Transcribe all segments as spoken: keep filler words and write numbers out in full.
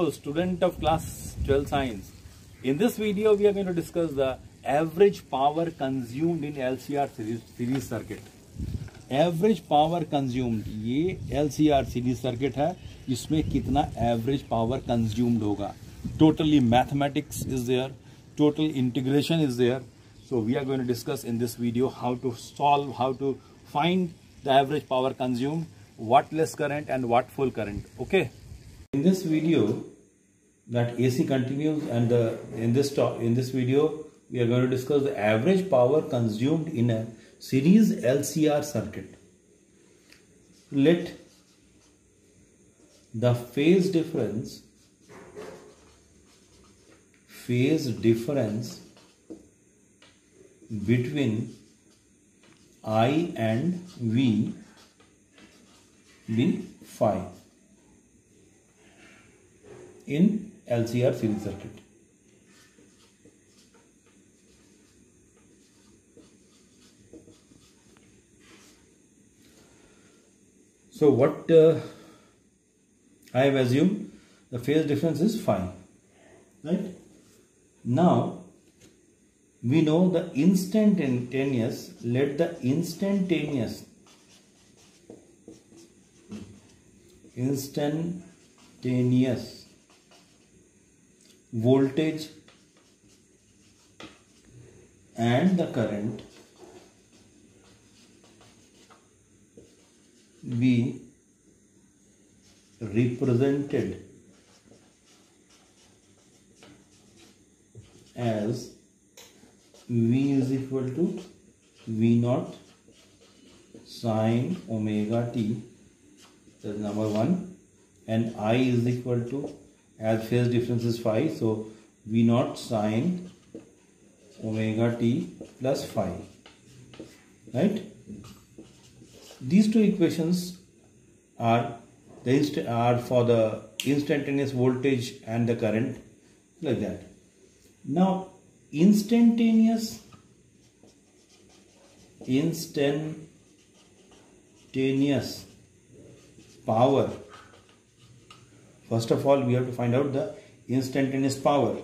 Hello, student of class twelve science. In this video, we are going to discuss the average power consumed in L C R series, series circuit. Average power consumed, ये L C R series circuit है, इसमें कितना average power consumed होगा. Totally mathematics is there, total integration is there. So we are going to discuss in this video how to solve, how to find the average power consumed, what less current and what full current. Okay. In this video, that A C continues, and the, in this talk, in this video, we are going to discuss the average power consumed in a series L C R circuit. Let the phase difference, phase difference between I and V be phi in L C R series circuit. So what uh, I have assumed, the phase difference is phi, right? Now we know the instantaneous, let the instantaneous instantaneous voltage and the current be represented as V is equal to V naught sine omega t, that's number one, and I is equal to, as phase difference is phi, so V naught sine omega t plus phi, right? These two equations are the inst are for the instantaneous voltage and the current, like that. Now instantaneous instantaneous power, first of all we have to find out the instantaneous power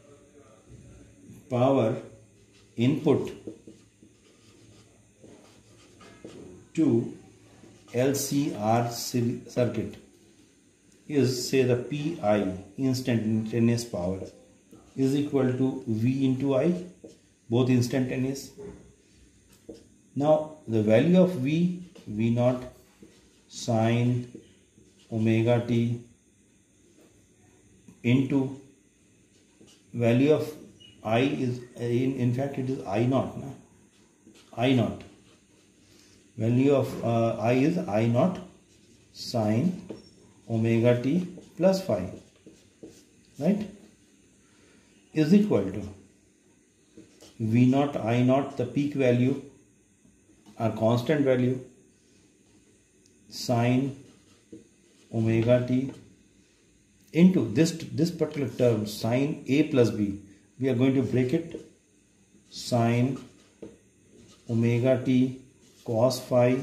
power input to L C R circuit is, say, the P I, instantaneous power, is equal to V into I, both instantaneous. Now the value of V, V naught sine omega t into value of I is, in, in fact it is I naught, na? I naught. Value of uh, I is I naught sine omega t plus phi, right, is equal to V naught, I naught, the peak value are constant value, sine omega t into this, this particular term sine A plus B, we are going to break it, sine omega t cos phi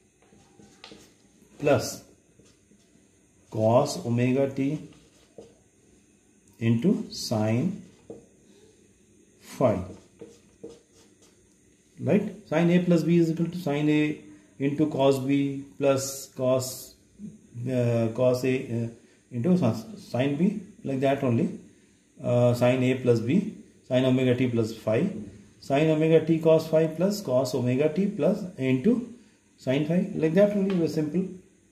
plus cos omega t into sine phi, right? Sine A plus B is equal to sine A into cos B plus cos uh, cos A uh, into sine B, like that only. Uh, sine A plus B, sine omega t plus phi, sine omega t cos phi plus cos omega t plus into sine phi, like that only, very simple.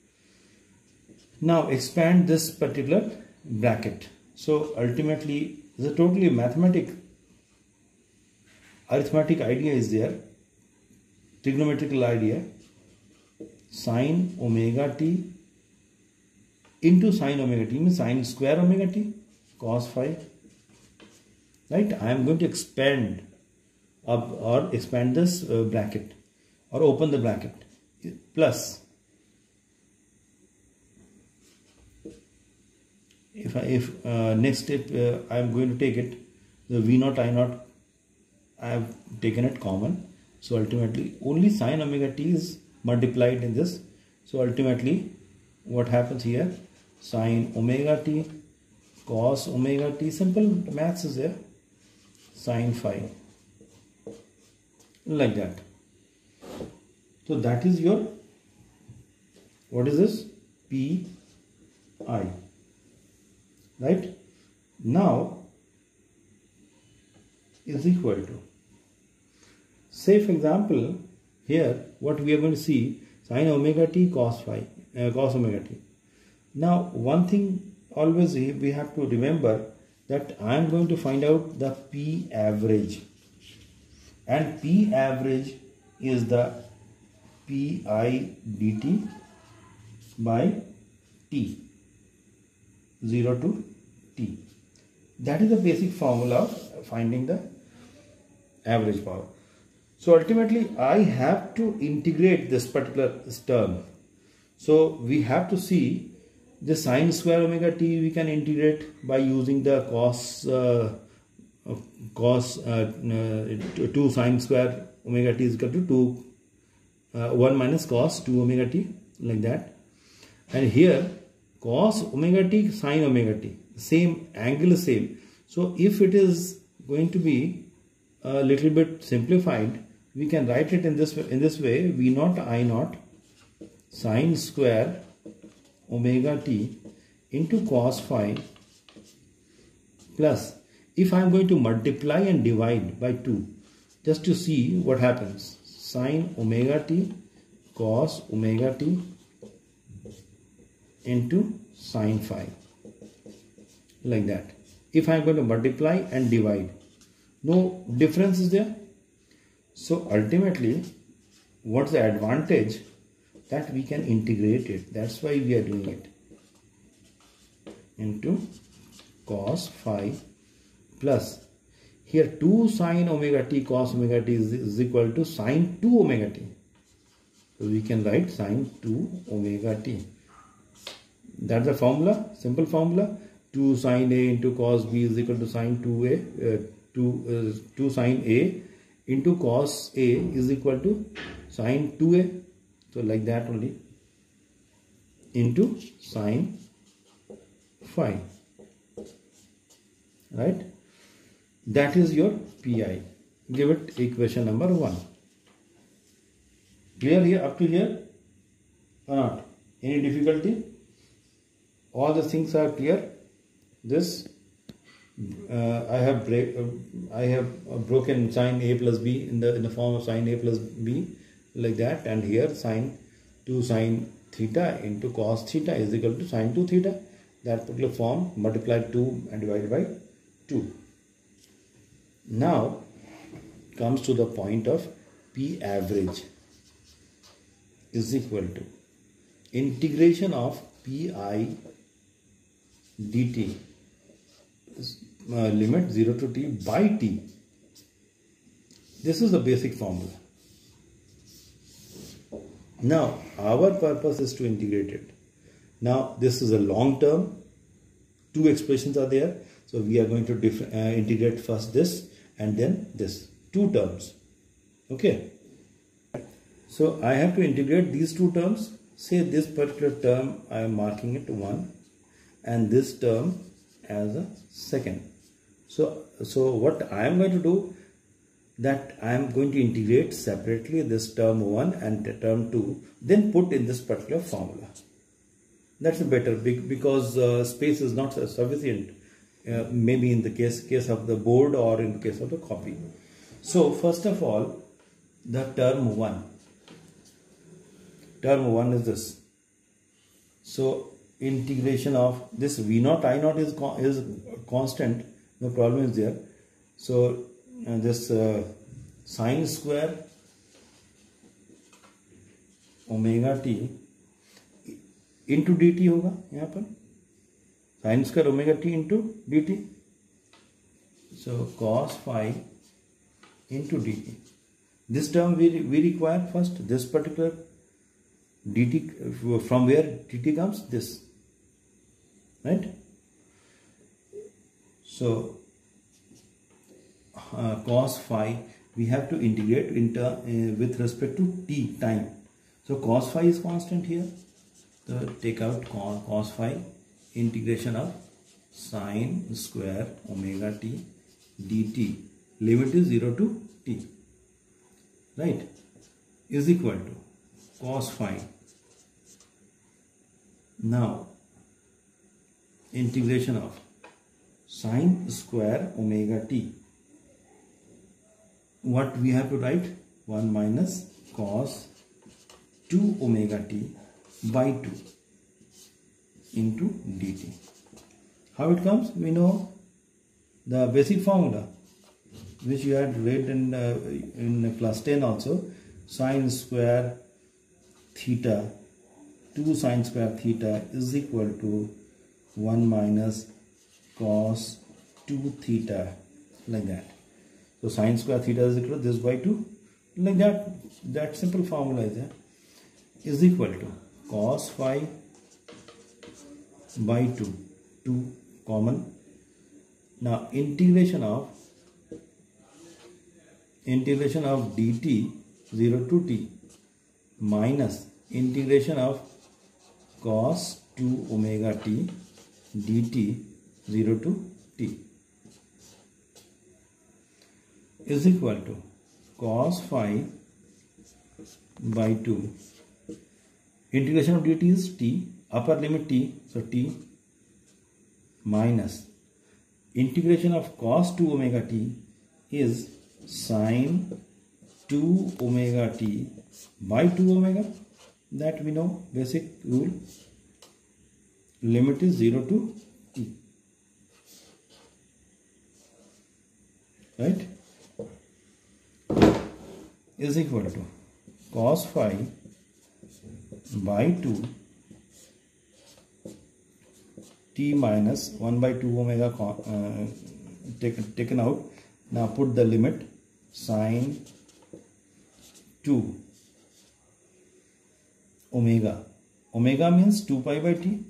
Now expand this particular bracket. So ultimately the totally mathematic arithmetic idea is there, trigonometrical idea, sine omega t into sine omega t means sine square omega t cos phi, right? I am going to expand up or expand this uh, bracket or open the bracket, plus if I, if uh, next step uh, I am going to take it, the V naught I naught I have taken it common, so ultimately only sine omega t is multiplied in this, so ultimately what happens here, sine omega t cos omega t, simple maths is there, sine phi, like that. So that is your, what is this? Pi, right? Now is equal to, say for example, here what we are going to see, sine omega t cos phi, uh, cos omega t. Now one thing always we have to remember, that I am going to find out the P average, and P average is the Pi dt by t, zero to t. That is the basic formula of finding the average power. So ultimately I have to integrate this particular term. So we have to see the sine square omega t, we can integrate by using the cos uh, cos uh, uh, two sine square omega t is equal to two uh, one minus cos two omega t, like that. And here cos omega t sine omega t, same angle is same. So if it is going to be a little bit simplified, we can write it in this in this way: v naught I naught sine square omega t into cos phi, plus, if I am going to multiply and divide by two, just to see what happens, sine omega t cos omega t into sine phi, like that. If I am going to multiply and divide, no difference is there. So ultimately, what's the advantage? That we can integrate it. That's why we are doing it. Into cos phi plus, here two sine omega t cos omega t is, is equal to sine two omega t. So we can write sine two omega t. That's the formula, simple formula. two sine a into cos b is equal to sine two a, uh, two, uh, two sine a into cos a is equal to sine two a. So like that only, into sine phi, right? That is your Pi. Give it equation number one. Clear here, up to here or not? Any difficulty? All the things are clear. This uh, I have break, uh, I have uh, broken sine a plus b in the in the form of sine a plus b, like that, and here sine two sine theta into cos theta is equal to sine two theta. That particular form, multiplied two and divided by two. Now comes to the point of P average is equal to integration of Pi dt, uh, limit zero to t by t. This is the basic formula. Now our purpose is to integrate it. Now this is a long term, two expressions are there, so we are going to uh, integrate first this and then this, two terms. Okay, so I have to integrate these two terms. Say this particular term I am marking it one and this term as a second. So, so what I am going to do, that I am going to integrate separately this term one and term two, then put in this particular formula. That's better because uh, space is not sufficient, uh, maybe in the case, case of the board or in the case of the copy. So first of all, the term one. Term one is this. So integration of this V naught I naught is, con is constant, no problem is there. So uh, this uh, sine square omega t into dt होगा यहाँ पर, sin square omega t into dt. So cos phi into dt. This term we, we require first, this particular dt, from where dt comes, this, right? So uh, cos phi we have to integrate into, uh, with respect to t, time. So cos phi is constant here. So take out cos phi, integration of sine square omega t dt, limit is zero to t, right, is equal to cos phi. Now integration of sine square omega t, what we have to write? one minus cos two omega t by two into dt. How it comes? We know the basic formula which you had read in uh, in class ten also. Sine square theta, two sine square theta is equal to one minus cos two theta, like that. So sine square theta is equal to this by two, like that. That simple formula is there, is equal to cos phi by two, two common. Now integration of integration of dt zero to t minus integration of cos two omega t dt zero to t is equal to cos phi by two. Integration of dt is t, upper limit t, so t, minus integration of cos two omega t is sine two omega t by two omega. That we know, basic rule, limit is zero to t, right, is equal to cos phi by two t minus one by two omega uh, taken, taken out. Now put the limit sine two omega, omega means two pi by t,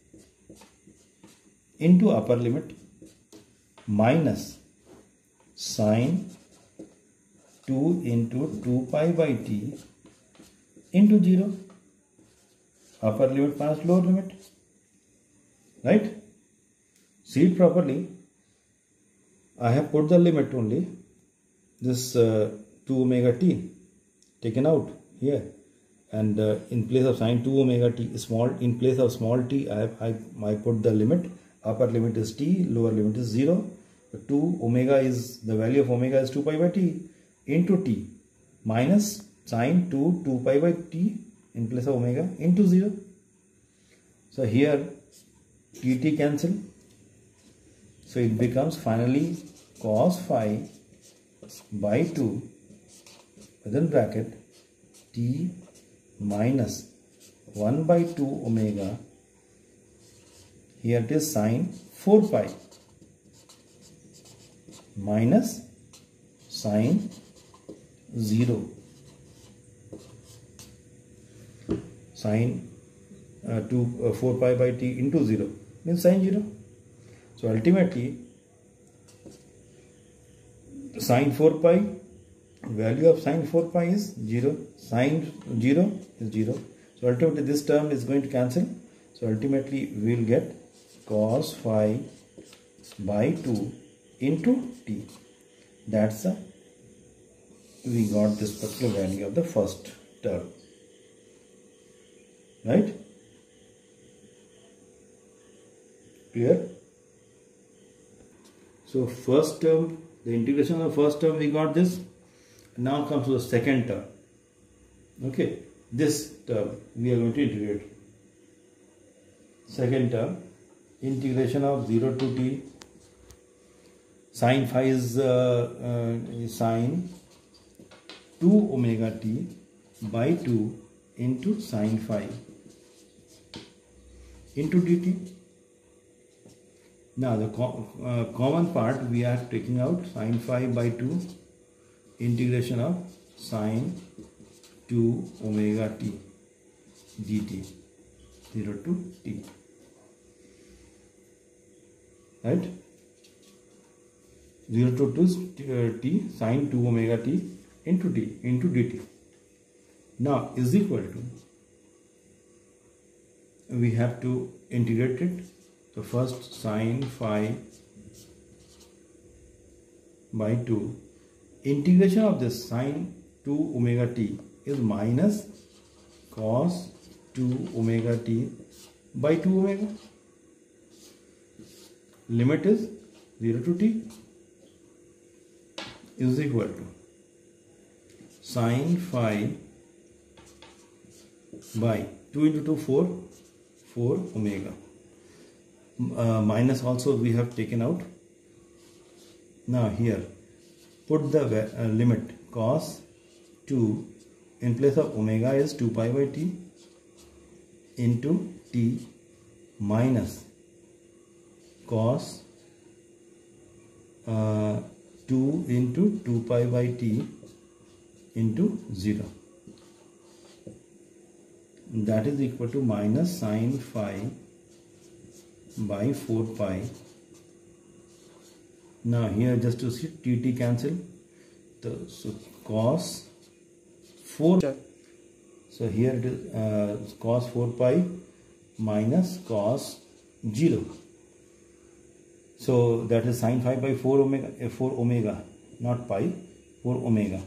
into upper limit minus sine two into two pi by t into zero, upper limit minus lower limit, right? See it properly. I have put the limit only, this uh, two omega t taken out here, and uh, in place of sine two omega t small, in place of small t I have I, I put the limit. Upper limit is t, lower limit is zero. two omega is, the value of omega is two pi by t into t minus sine two two pi by t in place of omega into zero. So here dt cancel, so it becomes finally cos phi by two within bracket t minus one by two omega, here it is sine four pi minus sine zero, sine uh, two, uh, four pi by t into zero means sine zero. So ultimately sine four pi, value of sine four pi is zero, sine zero is zero. So ultimately this term is going to cancel. So ultimately we will get cos phi by two into t. That's the, we got this particular value of the first term, right? Clear? So first term, the integration of the first term, we got this. Now comes to the second term. Okay, this term we are going to integrate. Second term, integration of zero to t. Sine phi is uh, uh, sine two omega t by two into sine phi into dt. Now the co uh, common part we are taking out, sine phi by two, integration of sine two omega t dt, zero to t, right? zero to two t sine two omega t into t into dt. Now is equal to, we have to integrate it. So first sine phi by two. Integration of this sine two omega t is minus cos two omega t by two omega. Limit is zero to t is equal to sine phi by two into two, four, four omega. Uh, minus also we have taken out. Now here put the uh, limit cos two in place of omega is two pi by t into t minus cos uh, two into two pi by t into zero. That is equal to minus sine phi by four pi. Now here just to see t t cancel. So cos four. So here it is uh, cos four pi minus cos zero. So that is sine phi by four omega, uh, four omega, not pi, four omega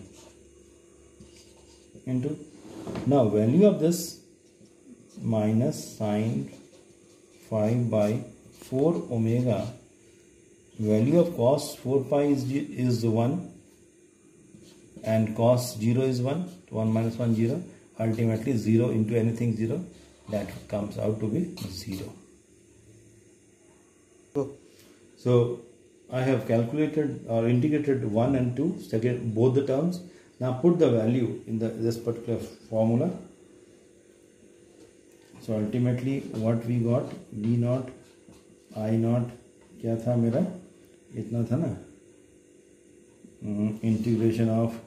into. Now value of this minus sine phi by four omega. Value of cos four pi is is one and cos zero is one. one minus one zero. Ultimately zero into anything zero, that comes out to be zero. So I have calculated or integrated one and two, second both the terms. Now put the value in the this particular formula. So ultimately what we got, v naught I naught क्या था मेरा, इतना था ना, integration of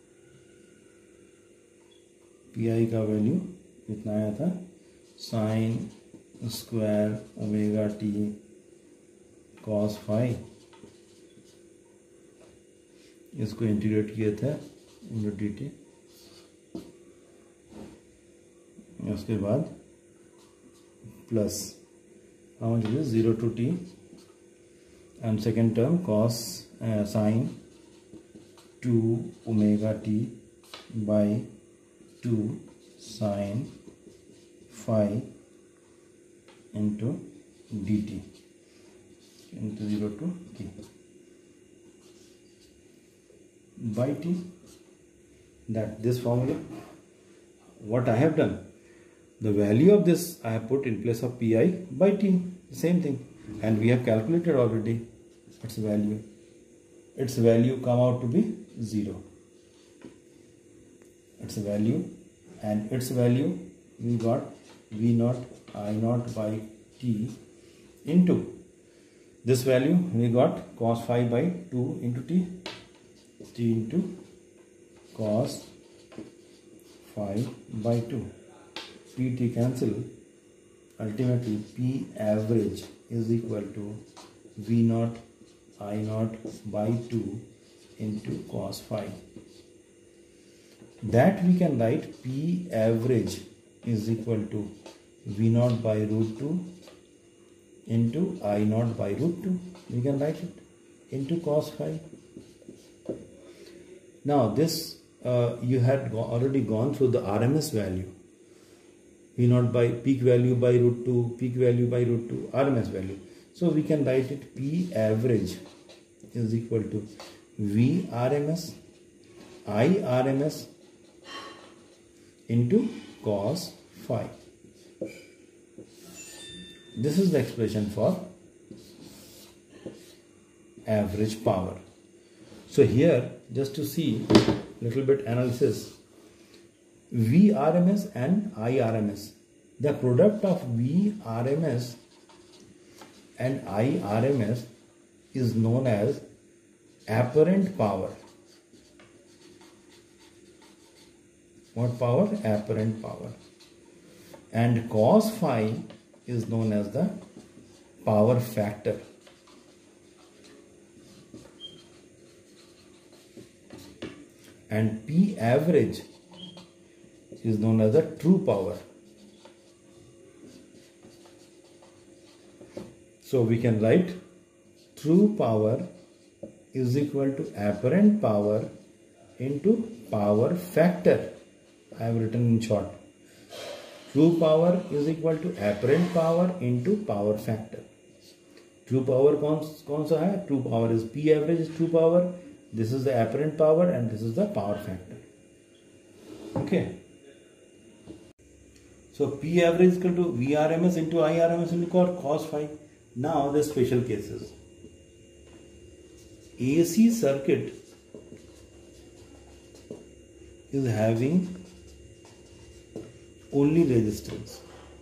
P I का value इतना आया था, sine square omega T cos phi, इसको इंटीग्रेट किए थे इंटू डी टी, उसके बाद plus how much is zero to t and second term cos uh, sine two omega t by two sine phi into dt into zero to t by t. That this formula, what I have done, the value of this I have put in place of pi by t, same thing, and we have calculated already its value. Its value come out to be zero. Its value and its value we got v naught I naught by t into this value we got cos phi by two into t, t into cos phi by two. P t cancel. Ultimately P average is equal to v naught I naught by two into cos phi. That we can write P average is equal to v naught by root two into I naught by root two. We can write it into cos phi. Now this uh, you had go already gone through the R M S value. V naught by peak value by root two, peak value by root two, R M S value. So we can write it P average is equal to V R M S, I R M S into cos phi. This is the expression for average power. So here, just to see little bit analysis, V R M S and I R M S. The product of V R M S and I R M S is known as apparent power. What power? Apparent power. And cos phi is known as the power factor. And P average is known as the true power. So we can write true power is equal to apparent power into power factor. I have written in short. True power is equal to apparent power into power factor. True power कौन सा है? True power is P average is true power. This is the apparent power and this is the power factor. Okay. So P average is equal to V R M S into I R M S into cos phi. Now the special cases. A C circuit is having only resistance.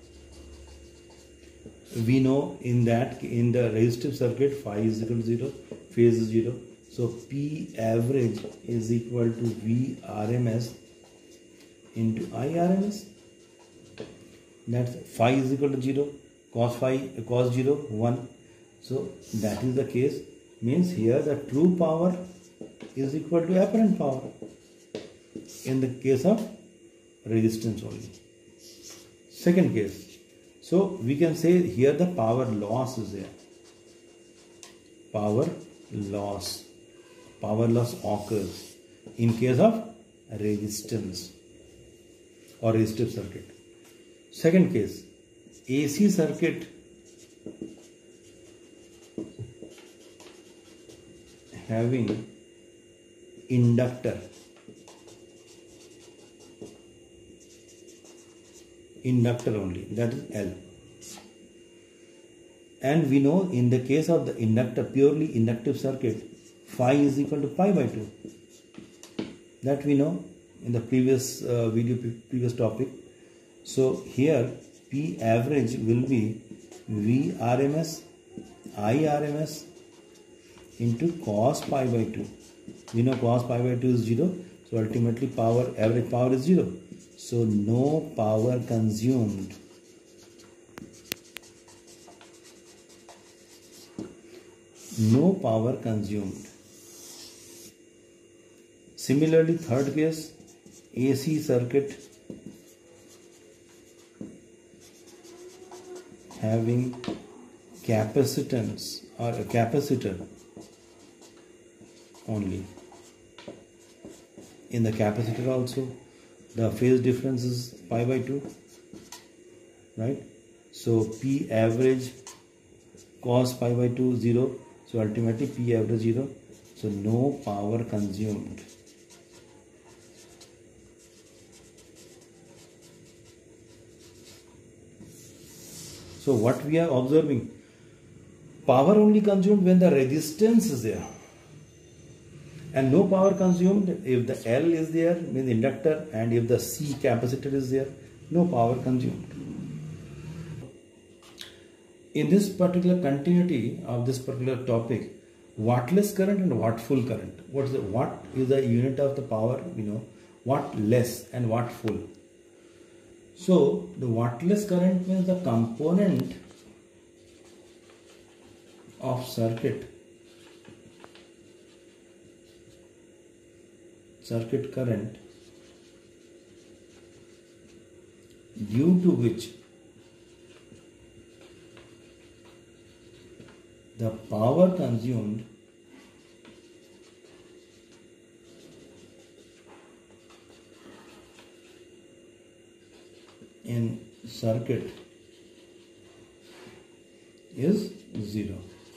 We know in that in the resistive circuit phi is equal to zero, phase is zero. So P average is equal to V R M S into I R M S. That's phi is equal to zero, cos phi cos zero one. So that is the case. Means here the true power is equal to apparent power in the case of resistance only. Second case. So we can say here the power loss is there. Power loss. Power loss occurs in case of resistance or resistive circuit. Second case, A C circuit having inductor. Inductor only, that is L. And we know in the case of the inductor, purely inductive circuit, phi is equal to pi by two. That we know in the previous uh, video, previous topic. So here P average will be V R M S, I R M S into cos pi by two. We know cos pi by two is zero. So ultimately power, average power is zero. So no power consumed. No power consumed. Similarly, third case, A C circuit having capacitance or a capacitor only. In the capacitor also, the phase difference is pi by two, right? So P average cos pi by two zero. So ultimately P average zero. So no power consumed. So what we are observing, power only consumed when the resistance is there, and no power consumed if the L is there, means inductor, and if the C capacitor is there, no power consumed. In this particular continuity of this particular topic, wattless current and watt-full current. What is the watt is the unit of the power, you know, watt less and watt full. So the wattless current means the component of circuit circuit current due to which the power consumed in circuit is zero.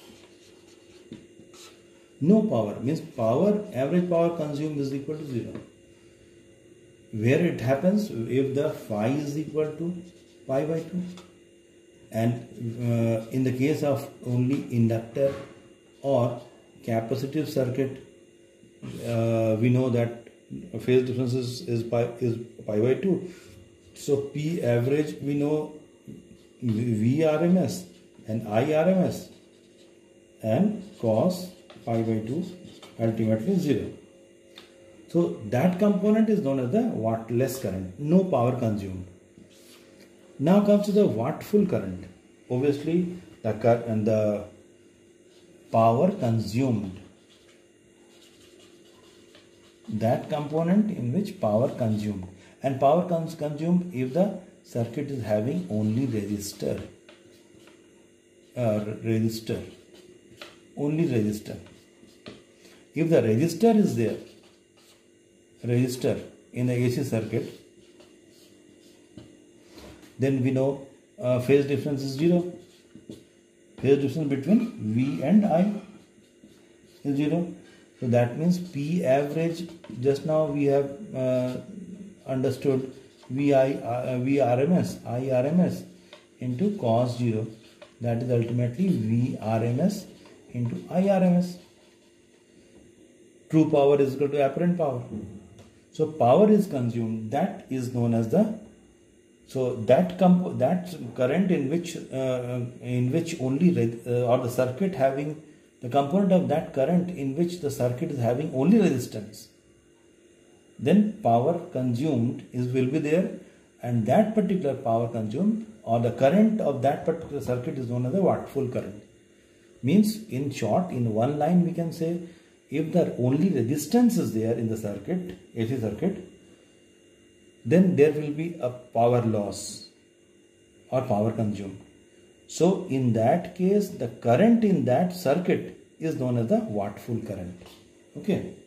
No power means power, average power consumed is equal to zero. Where it happens if the phi is equal to pi by two, and uh, in the case of only inductor or capacitive circuit, uh, we know that phase difference is, is, pi, is pi by two. So P average we know V R M S and I R M S and cos pi by two, ultimately zero. So that component is known as the wattless current, no power consumed. Now comes to the watt-full current. Obviously the current and the power consumed, that component in which power consumed, and power comes consumed if the circuit is having only resistor. uh, resistor, only resistor. If the resistor is there, resistor in the A C circuit, then we know uh, phase difference is zero. Phase difference between V and I is zero. So that means P average, just now we have uh, understood V I, uh, V R M S, I R M S into cos zero. That is ultimately V R M S into I R M S. True power is equal to apparent power. So power is consumed. That is known as the, so that comp that current in which uh, in which only uh, or the circuit having the component of that current in which the circuit is having only resistance, then power consumed is will be there, and that particular power consumed or the current of that particular circuit is known as the watt-full current. Means, in short, in one line we can say, if the only resistance is there in the circuit, A C circuit, then there will be a power loss or power consumed. So in that case, the current in that circuit is known as the watt-full current. Okay.